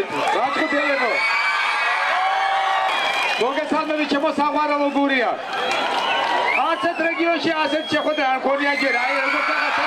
მოგესალმებით, გაჭრუდებო. მოგესალმებით, ჩემო საყვარელო გურია. ასეთ რეგიონში ასეთ შეხვედრა არ მქონია ჯერ, აი როგორც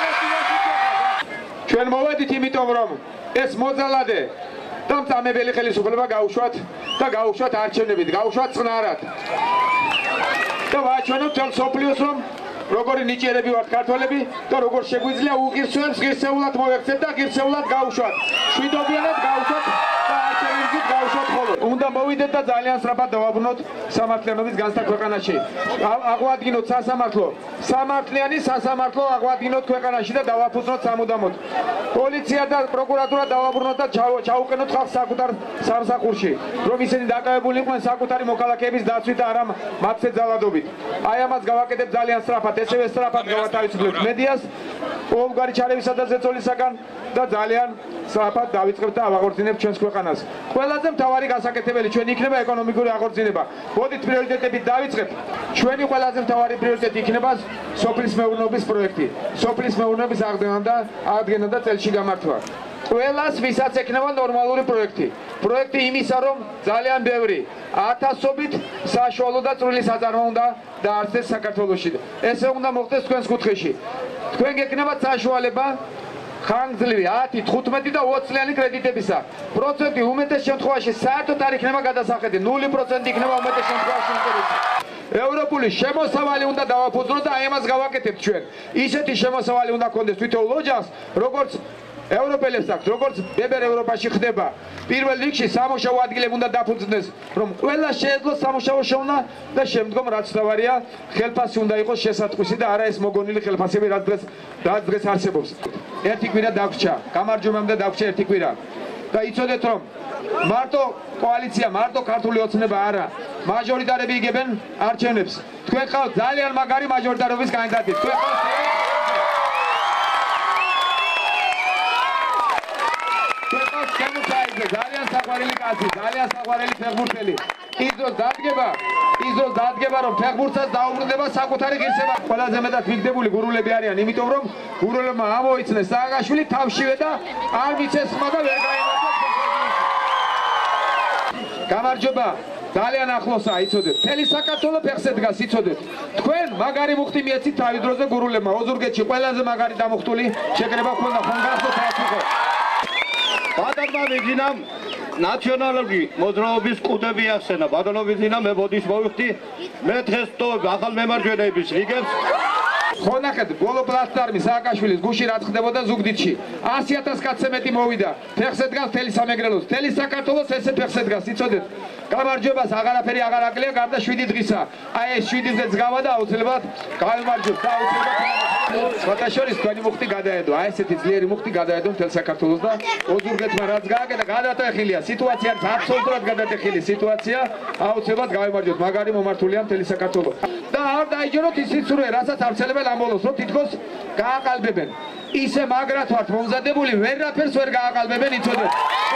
ჩვენ მოვედით იმიტომ რომ ეს მოძალადე და მწამებელი ხელისუფლება გაუშვათ და გაუშვათ არჩევნებით, გაუშვათ წნარად. და ვაჩვენოთ თელ სოფლიოს რომ როგორი ნიჭიერები ვართ ქართველები და როგორ შეგვიძლია უღირსვებს ღირსეულად მოვექცეთ და ღირსეულად გაუშვათ. შვიდობიანად გაუშვათ და არჩევნებით გაუშვათ ხოლმე. უნდა მოვიდეთ და ძალიან სწრაფად დავაბრუნოთ სამართლიანობის განცდა ქვეყანაში. აღვადგინოთ სასამართლო, სამართლიანი სასამართლო აღვადგინოთ ქვეყანაში და დავაფუძნოთ სამუდამოდ. პოლიცია და პროკურატურა დავაბრუნოთ და ჩაუყენოთ ხალხს საკუთარ სამსახურში, რომ ისინი დაკავებული იყვნენ საკუთარი მოქალაქეების დაცვით და არა მათზე ძალადობით. აი ამას გავაკეთებ ძალიან სწრაფად, ესევე სწრაფად გავათავისუფლებთ მედიას, ყოველგვარი ჩარევისა და ზეწოლისაგან და ძალიან სწრაფად დავიწყებთ და ავაღორძინებთ ჩვენს ქვეყანას. ყველაზე მთავარი გასაკეთებელი ჩვენ იქნება ეკონომიკური აღორძინება. მოდით პრიორიტეტებით დავიწყებთ. ჩვენი ყველაზე მთავარი პრიორიტეტი იქნება სოფლის მეურნეობის პროექტი. სოფლის მეურნეობის აღდგენა და წელში გამართვა. ყველას ვისაც ექნება ნორმალური პროექტი. პროექტი იმისა, რომ ძალიან ბევრი ათასობით საშუალო და წვრილი საწარმო უნდა დაარსდეს საქართველოში. ესე უნდა მოხდეს თქვენს კუთხეში. თქვენ გექნებათ საშუალება ხანგრძლივი 10, 15 და 20 წლიანი კრედიტებისა. პროცენტი უმეტეს შემთხვევაში საერთოდ არ იქნება გადასახედი, 0% იქნება უმეტეს შემთხვევაში ინტერესი. ევროპული შემოსავალი უნდა დავაფუძნოთ და აი ამას გავაკეთებთ ჩვენ. ისეთი შემოსავალი უნდა გქონდეს თვითონ ოჯახს, როგორც ევროპელებს აქვს, როგორც ბებერ ევროპაში ხდება. პირველ რიგში სამუშაო ადგილები უნდა დაფუძნდეს, რომ ყველა შეეძლოს სამუშაო შოვნა და შემდგომ რაც თავარია, ხელფასი უნდა იყოს შესატყვისი და არა ეს მოგონილი ხელფასები რაც დღეს არსებობს. ერთი კვირა დაგვრჩა, გამარჯვებამდე დაგვრჩა ერთი კვირა. და იცოდეთ რომ მარტო კოალიცია, მარტო ქართული ოცნება არა, მაჟორიტარები იგებენ არჩევნებს. თქვენ ხართ ძალიან მაგარი მაჟორიტარობის კანდიდატი. თქვენ ხართ ძალიან საყვარელი კაცი, ძალიან საყვარელი ფეხბურთელი. იზოს დადგება რომ ფეხბურთსაც დაუბრუნდება საკუთარი ღირსება. ყველაზე მეტად ვიგდებული გურულები არიან, იმიტომ რომ გურულებმა ამოიცნეს სააკაშვილი თავშივე და არ მიცეს ხმა და ვერ გაიმარჯვეს. გამარჯობა ძალიან ახლოსაა, იცოდეთ. მთელი საქართველო ფეხზე დგას, იცოდეთ. თქვენ მაგარი მუხტი მიეცით თავი დროზე გურულებმა. ოზურგეთში ყველაზე მაგარი დამუხტული შეკრება ქონდა, ხომ გახსოვთ რაც იყო? ბატონმა ვიძინამ ნაციონალური მოძრაობის ყუდები ახსენა. ბატონო ვიძინა, მე ბოდიშ მოვიხდი, მე დღეს ვტოვებ ახალ მემარჯვენეების რიგებს. ხო ნახეთ, ბოლო პლასტარმი სააკაშვილის გუში რაც ხდებოდა ზუგდიდში. 100,000 კაცზე მეტი მოვიდა. ფეხზე დგას მთელი სამეგრელოს, მთელი საქართველოს ესე ფეხზე დგას, იცოდეთ. გამარჯვებას აღარაფერი აღარ აკლია გარდა 7 დღისა. აი ეს 7 დღეც გავა და აუცილებლად გავიმარჯვებთ და აუცილებლად სხვათა შორის თქვენი მუხტი გადაედო. აი ესეთი ძლიერი მუხტი გადაედო მთელ საქართველოს და ოზურგეთმა რაც გააკეთა, გადატეხილია. სიტუაცია არის აბსოლუტურად გადატეხილი სიტუაცია. აუცილებლად გავიმარჯვებთ. მაგარი მომართულია მთელი საქართველო. და არ დაიჯეროთ ის სიცრუე, რასაც ავრცელებენ ამბოლოს, რომ თითქოს გააყალბებენ. ისე მაგრად ვართ მომზადებული, ვერაფერს ვერ გააყალბებენ, იცოდეთ.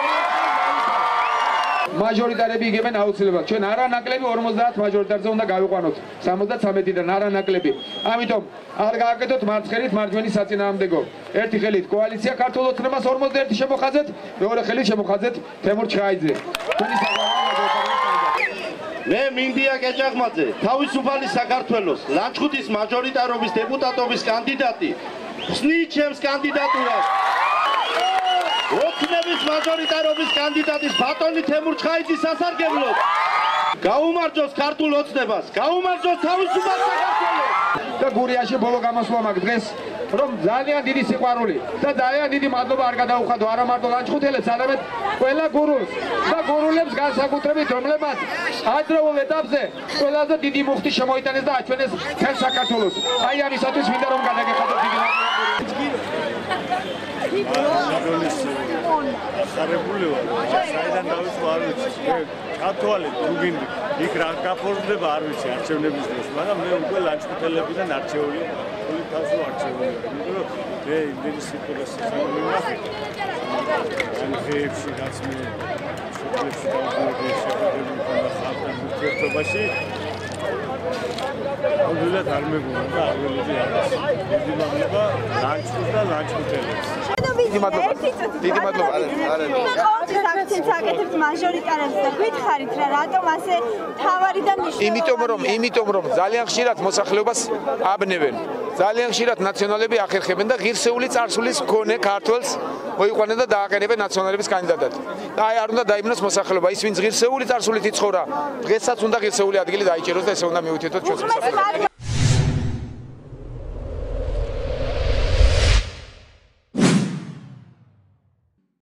მაჟორიტარები იგებენ აუცილებლად. ჩვენ არანაკლები 50 მაჟორიტარზე უნდა გავიყვანოთ. 73-დან არანაკლები. ამიტომ არ გააკეთოთ მარცხენით მარჯვენის საწინააღმდეგო. ერთი ხელით კოალიცია ქართულ ოცნებას 51 შემოხაზეთ, მეორე ხელით შემოხაზეთ თემურ ჩხაიძე. მე მინდია კეჭაღმაძე, თავისუფალი საქართველოს ლანჩხუთის მაჟორიტარობის დეპუტატობის კანდიდატი. ხსნით ჩემს კანდიდატურას. ოცნების მაჟორიტარობის კანდიდატის ბატონი თემურ ჩხაიძის სასარგებლოდ. გაუმარჯოს ქართულ ოცნებას, გაუმარჯოს თავისუფალ საქართველოს. და გურიაში ბოლო გამოსვლა მაგ დღეს, რომ ძალიან დიდი სიყვარული და ძალიან დიდი მადლობა არ გადაუხადო არა მარტო ლანჩხუთელებს, არამედ ყველა გურულს და გურულებს განსაკუთრებით, რომლებმაც ადრეულ ეტაპზე ყველაზე დიდი მუხტი შემოიტანეს და აჩვენეს მთელ საქართველოს. აი ამისათვის მინდა რომ გადაგეხადოთ დიდი მადლობა. ხარებული ვარ, საიდან დავიწყო არ ვიცი. ჩათვალე თუგინდი, იქ რა გაფორმდება არ ვიცი არჩევნების დროს, მაგრამ მე უკვე ლანჩხუთელებიდან არჩეული, ფული თავზე არჩეული. იმიტომ რომ მე იმდენი სიტუაცია სამიმახე. ან ხეებში რაც მე შეგეში დავუდგე შეხედები მქონდა ხალხთან ურთიერთობაში. ოღონდ არ მეგონა და არ ველოდი არის. დიდი მადლობა ლანჩხუთს და ლანჩხუთელებს. დიდი მადლობა. გადაცემს აკეთებთ მაჟორიტარებს და გითხარით რა რატომ ასე თავარი და მნიშვნელოვანია? იმიტომ რომ ძალიან ხშირად მოსახლეობას აბნევენ. ძალიან ხშირად ნაციონალები ახერხებენ და ღირსეული წარსულის მქონე ქართველს მოიყვანენ და დააყენებენ ნაციონალების კანდიდატად. და აი არ უნდა დაიბნოს მოსახლეობა, ის ვინც ღირსეული წარსულით იცხოვრა, დღესაც უნდა ღირსეული ადგილი დაიჭეროს და ესე უნდა მიუთითოთ ჩვენს მოსახლეობას.